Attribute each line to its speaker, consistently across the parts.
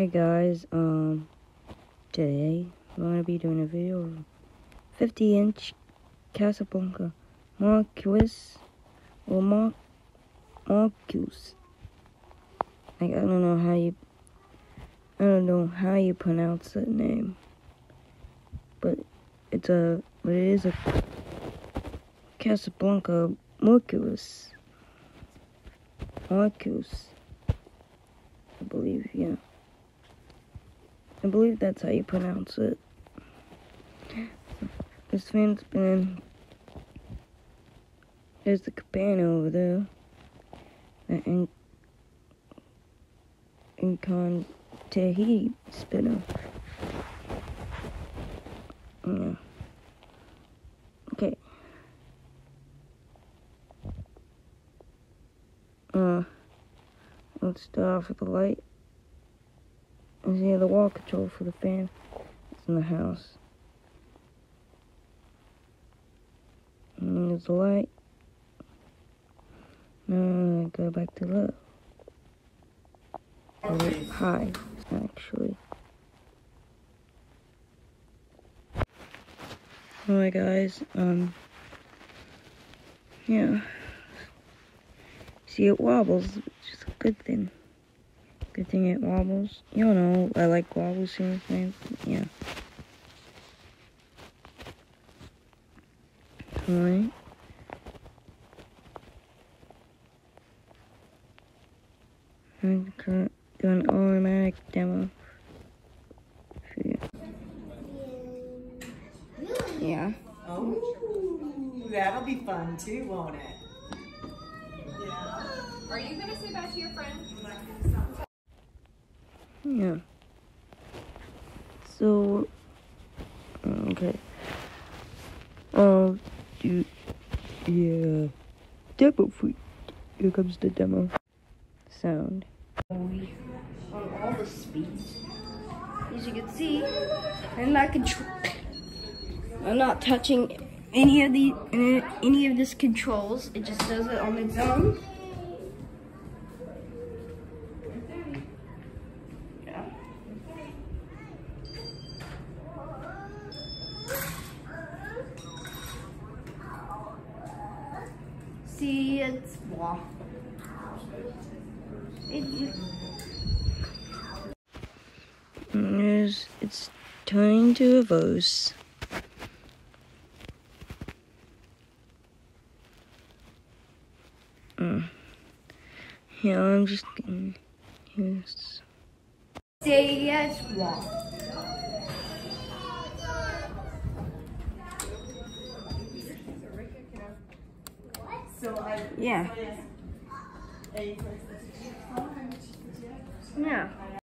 Speaker 1: Hey guys, today I'm gonna be doing a video of 50-inch Casablanca Marquis or Marcus. Like I don't know how you pronounce that name, but it is a Casablanca Marquis. I believe, yeah. I believe that's how you pronounce it. This fan's been there's the cabana over there. The Incon Tahiti spinner. Yeah. Okay. Let's start off with the light. And see the wall control for the fan. It's in the house. And there's the light. Now go back to low. High, actually. Alright guys, yeah. See, it wobbles, which is a good thing. Good thing it wobbles. You know, I like wobbles in things. Yeah. Alright. I'm gonna do an automatic demo. Yeah.
Speaker 2: Oh, that'll be fun too, won't it?
Speaker 3: Yeah. Are you gonna say bye to your friend?
Speaker 1: Yeah. So, okay. Yeah. Demo freak. Here comes the demo. Sound. On all the speeds. As you can see, I'm not touching any of this controls. It just does it on its own. Yeah. See, it's blah. It's turning to reverse. Yeah, I'm just getting yes. Say yes, what? Yeah. Yeah.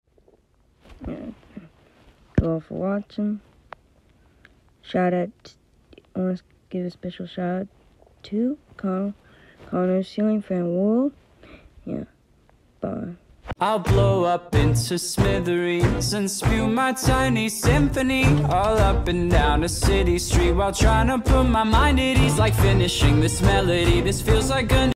Speaker 1: Go off for watching. Shout out. I want to give a special shout out to Connor Ceiling Fan World. Yeah. Bye.
Speaker 4: I'll blow up into smithereens and spew my tiny symphony all up and down a city street while trying to put my mind at ease, like finishing this melody. This feels like a